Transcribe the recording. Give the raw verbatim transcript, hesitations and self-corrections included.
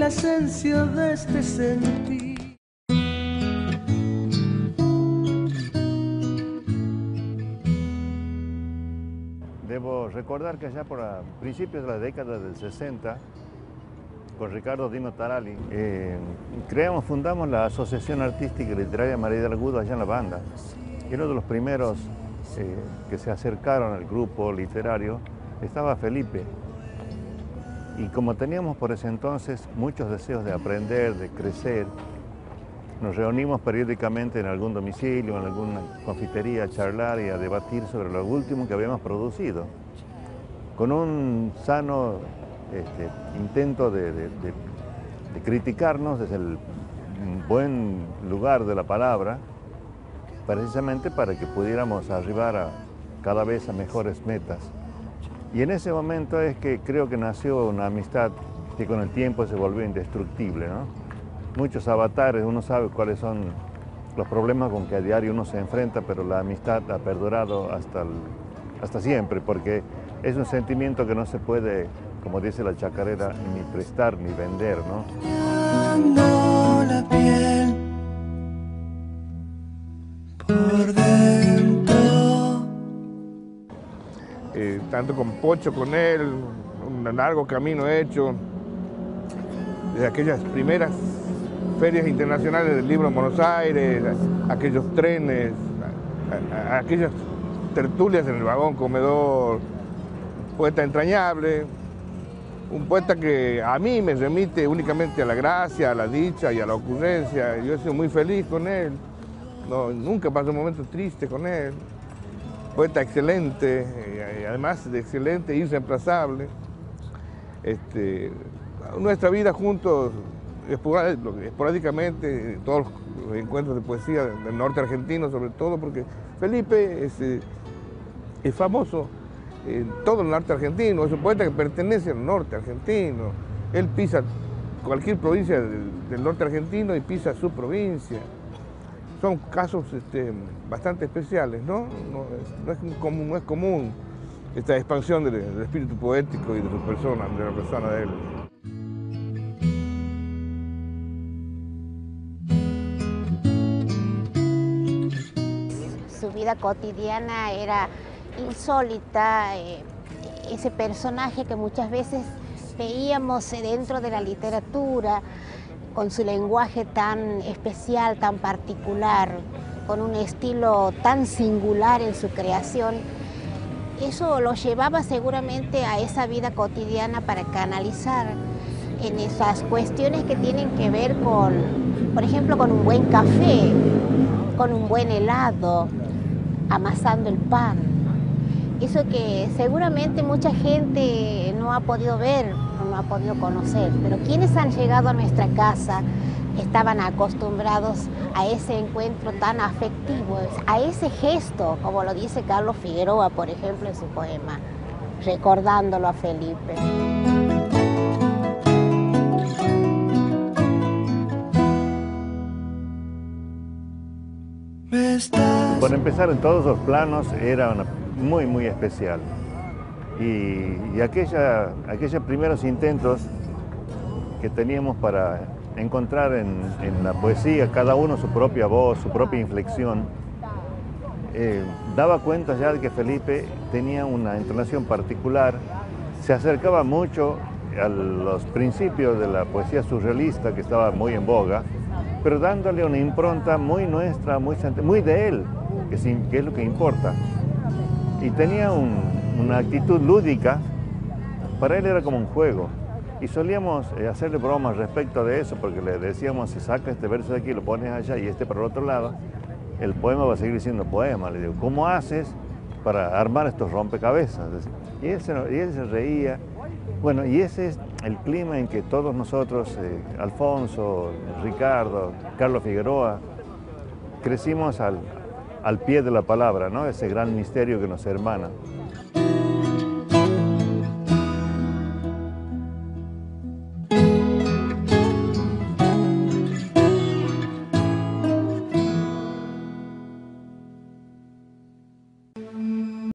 la esencia de este sentir. Debo recordar que allá por a principios de la década del sesenta, con Ricardo Dino Tarali, eh, creamos, fundamos la Asociación Artística y Literaria María del Agudo allá en la banda. Y uno de los primeros eh, que se acercaron al grupo literario estaba Felipe. Y como teníamos por ese entonces muchos deseos de aprender, de crecer, nos reunimos periódicamente en algún domicilio, en alguna confitería a charlar y a debatir sobre lo último que habíamos producido, con un sano este, intento de, de, de, de criticarnos desde el buen lugar de la palabra, precisamente para que pudiéramos arribar a, cada vez a mejores metas. Y en ese momento es que creo que nació una amistad que con el tiempo se volvió indestructible, ¿no? Muchos avatares, uno sabe cuáles son los problemas con que a diario uno se enfrenta, pero la amistad ha perdurado hasta, el, hasta siempre, porque es un sentimiento que no se puede, como dice la chacarera, ni prestar ni vender, ¿no? La piel por dentro. Eh, tanto con Pocho, con él, un largo camino hecho, desde aquellas primeras ferias internacionales del libro en Buenos Aires, aquellos trenes, a, a, aquellas tertulias en el vagón comedor, poeta entrañable, un poeta que a mí me remite únicamente a la gracia, a la dicha y a la ocurrencia. Yo he sido muy feliz con él, no, nunca pasé un momento triste con él. Poeta excelente, y además de excelente, irreemplazable. Este, nuestra vida juntos, esporádicamente, todos los encuentros de poesía del norte argentino, sobre todo, porque Felipe es, es famoso en todo el norte argentino, es un poeta que pertenece al norte argentino. Él pisa cualquier provincia del, del norte argentino y pisa su provincia. Son casos este, bastante especiales, ¿no? No es, no, es común, no es común esta expansión del, del espíritu poético y de su persona, de la persona de él. Su vida cotidiana era insólita, eh, ese personaje que muchas veces veíamos dentro de la literatura, con su lenguaje tan especial, tan particular, con un estilo tan singular en su creación, eso lo llevaba seguramente a esa vida cotidiana para canalizar en esas cuestiones que tienen que ver con, por ejemplo, con un buen café, con un buen helado, amasando el pan. Eso que seguramente mucha gente no ha podido ver, no ha podido conocer, pero quienes han llegado a nuestra casa estaban acostumbrados a ese encuentro tan afectivo, a ese gesto, como lo dice Carlos Figueroa, por ejemplo, en su poema, recordándolo a Felipe. Por empezar, en todos los planos era una, muy, muy especial. Y, y aquella, aquellos primeros intentos que teníamos para encontrar en, en la poesía cada uno su propia voz, su propia inflexión, eh, daba cuenta ya de que Felipe tenía una entonación particular, se acercaba mucho a los principios de la poesía surrealista que estaba muy en boga, pero dándole una impronta muy nuestra, muy, muy de él, que, sin, que es lo que importa. Y tenía un, una actitud lúdica, para él era como un juego. Y solíamos eh, hacerle bromas respecto de eso, porque le decíamos, si sacas este verso de aquí, lo pones allá y este para el otro lado, el poema va a seguir siendo poema. Le digo, ¿cómo haces para armar estos rompecabezas? Y él se, y él se reía. Bueno, y ese es el clima en que todos nosotros, eh, Alfonso, Ricardo, Carlos Figueroa, crecimos al, al pie de la palabra, ¿no? Ese gran misterio que nos hermana.